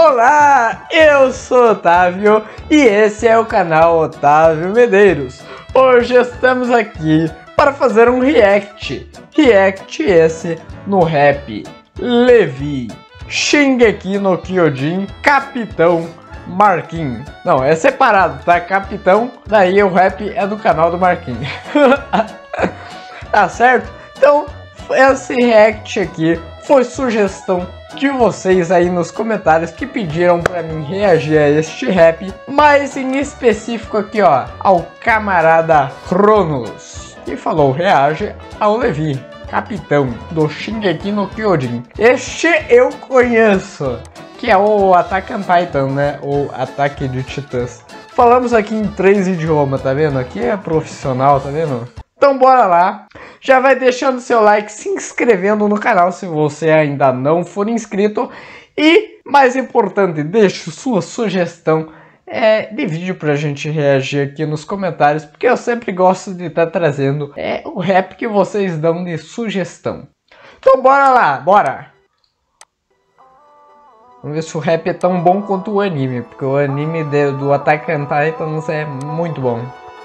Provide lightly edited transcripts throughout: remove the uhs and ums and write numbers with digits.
Olá, eu sou Otávio e esse é o canal Otávio Medeiros. Hoje estamos aqui para fazer um react esse no rap Levi, Shingeki no Kyojin, Capitão Marquinhos. Não, é separado, tá? Capitão, daí o rap é do canal do Marquinhos. Tá certo? Então, esse react aqui foi sugestão de vocês aí nos comentários que pediram pra mim reagir a este rap, mas em específico aqui, ó, ao camarada Cronos, que falou reage ao Levi, capitão do Shingeki no Kyojin. Este eu conheço, que é o Attack on Titan, né, ou Ataque de Titãs. Falamos aqui em 3 idiomas, tá vendo? Aqui é profissional, tá vendo? Então bora lá, já vai deixando seu like, se inscrevendo no canal se você ainda não for inscrito e, mais importante, deixe sua sugestão de vídeo pra gente reagir aqui nos comentários, porque eu sempre gosto de estar trazendo o rap que vocês dão de sugestão. Então bora lá, bora! Vamos ver se o rap é tão bom quanto o anime, porque o anime do Attack on Titan é muito bom.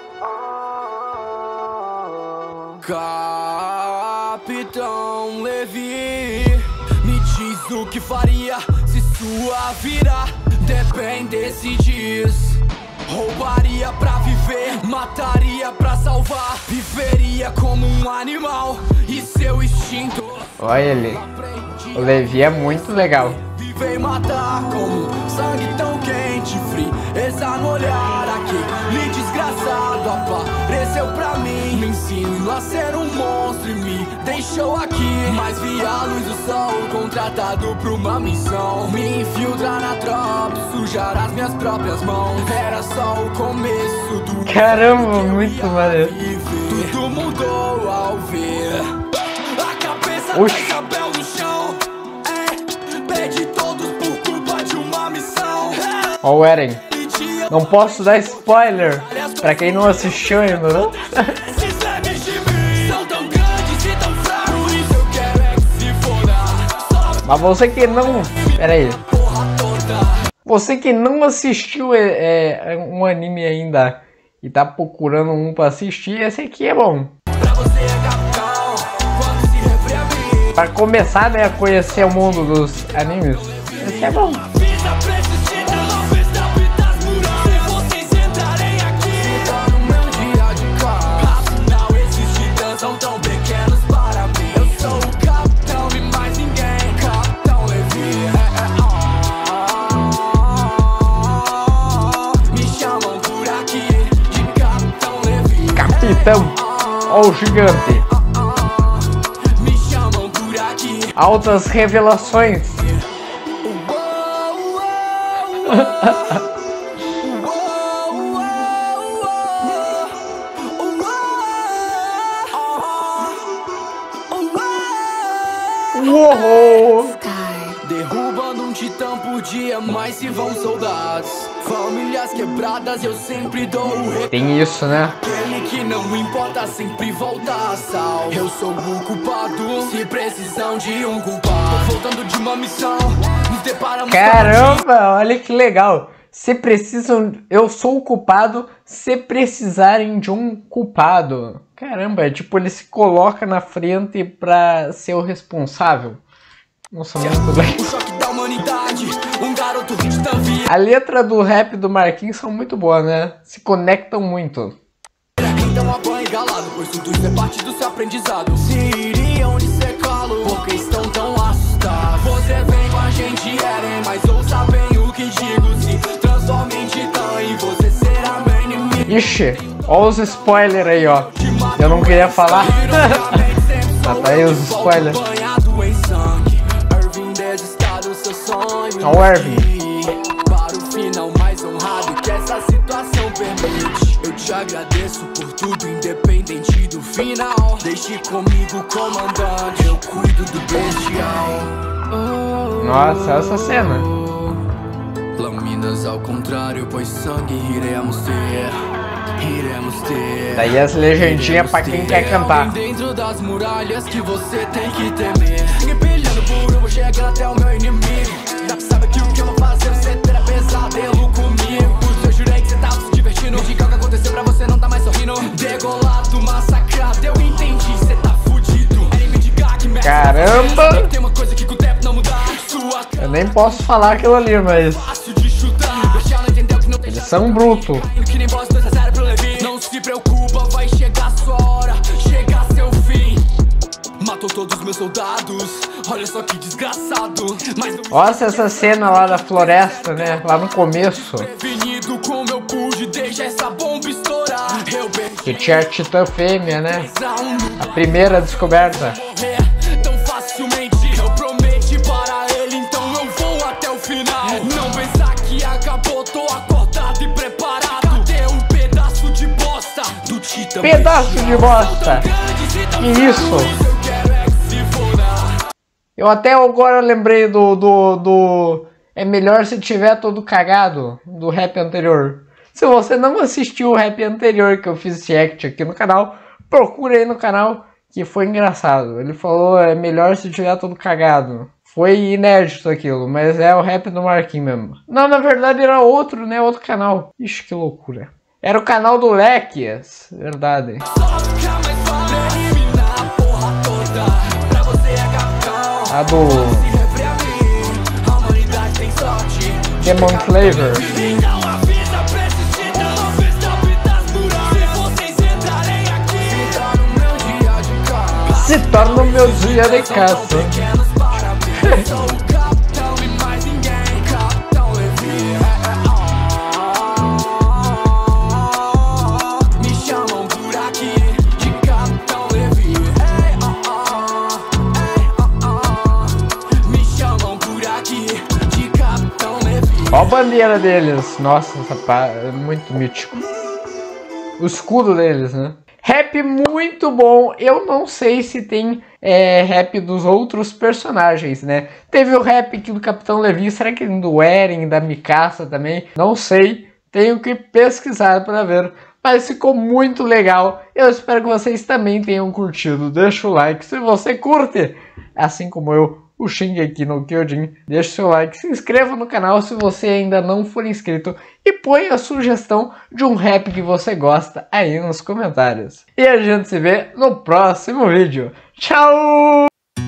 Capitão Levi, me diz o que faria se sua vida dependesse disso. Roubaria pra viver, mataria pra salvar, viveria como um animal e seu instinto. Olha ele, o Levi é muito legal. Vem matar como sangue tão quente, frieza no olhar. Aquele desgraçado apareceu pra mim, me ensinou a ser um monstro e me deixou aqui. Mas vi a luz do sol, contratado pra uma missão, me infiltrar na tropa, sujar as minhas próprias mãos. Era só o começo do... Caramba, muito maneiro. Tudo mudou ao ver a cabeça do chapéu no chão. Perdi todos por culpa de uma missão. Ó o Eren, não posso dar spoiler pra quem não assistiu ainda, não? Mas você que não... Pera aí. Você que não assistiu um anime ainda e tá procurando um pra assistir, esse aqui é bom. Pra começar, né, a conhecer o mundo dos animes, esse é bom. Capitão, ó o gigante. Altas revelações. Uou! Derrubando um titã por dia, mas se vão soldados. Famílias quebradas, eu sempre dou o rei. Tem isso, né? Aquele que não importa, sempre volta a salvo. Eu sou o culpado, se precisam de um culpado. Voltando de uma missão, nos deparamos. Caramba, olha que legal. Se precisam, eu sou o culpado, se precisarem de um culpado. Caramba, é tipo, ele se coloca na frente pra ser o responsável. Nossa, muito bem. O choque da humanidade, um garoto de Tanvi. A letra do rap do Marquinhos são muito boas, né? Se conectam muito. Então apanhe galado, pois tudo isso é parte do seu aprendizado. Se iriam de ser calo, porque estão tão assustados. Você vem com a gente, Eren, mas ouça bem o que digo. Se transforme em titã e você será meu inimigo. Ixi, ó os spoilers aí, ó. Eu não queria falar. Tá aí os spoilers. Ó o Ervin. Para o final mais honrado que essa situação permite. Eu te agradeço por tudo, independente do final. Deixe comigo, comandante, eu cuido do bestial. Nossa, essa cena. Lâminas ao contrário, pois sangue iremos ter. Daí as legendinhas pra quem quer cantar. Dentro das muralhas que você tem que temer. Ninguém brilhando por eu vou chegar até o meu inimigo. Sabe que o que eu vou fazer Caramba! Eu nem posso falar aquilo ali, mas eles são brutos. Não se preocupa, vai chegar sua hora, chegar seu fim. Matou todos meus soldados, olha só que desgraçado. Nossa, essa cena lá da floresta, né? Lá no começo. Prevenido como eu pude, deixa essa bomba estourar. Que tinha a Titã fêmea, né? A primeira descoberta. Tão facilmente, eu prometi para ele, então eu vou até o final. Não pensar que acabou, tô acordado e preparado. Cadê um pedaço de bosta do Titã? Pedaço de bosta! Que isso? Eu até agora lembrei do É Melhor Se Tiver Todo Cagado, do rap anterior. Se você não assistiu o rap anterior que eu fiz esse act aqui no canal, procura aí no canal que foi engraçado. Ele falou é melhor se tiver todo cagado. Foi inédito aquilo, mas é o rap do Marquinhos mesmo. Não, na verdade era outro, né? Outro canal. Ixi, que loucura. Era o canal do Lequias, verdade. A do Demon Flavor. Se torna o meu dia de caça. Me chamam por aqui de Capitão Levi. Me chamam por aqui de Capitão Levi. Ó a bandeira deles. Nossa, essa é muito mítico. O escudo deles, né? Rap muito bom. Eu não sei se tem rap dos outros personagens, né? Teve o rap aqui do Capitão Levi. Será que tem do Eren, da Mikasa também? Não sei. Tenho que pesquisar para ver. Mas ficou muito legal. Eu espero que vocês também tenham curtido. Deixa o like se você curte, assim como eu, o Shingeki no Kyojin. Deixa o seu like, se inscreva no canal se você ainda não for inscrito e põe a sugestão de um rap que você gosta aí nos comentários. E a gente se vê no próximo vídeo. Tchau!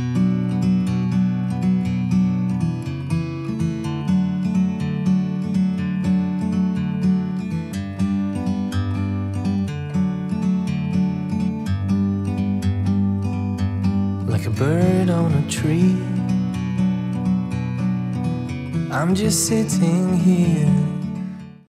Like a bird on a tree, I'm just sitting here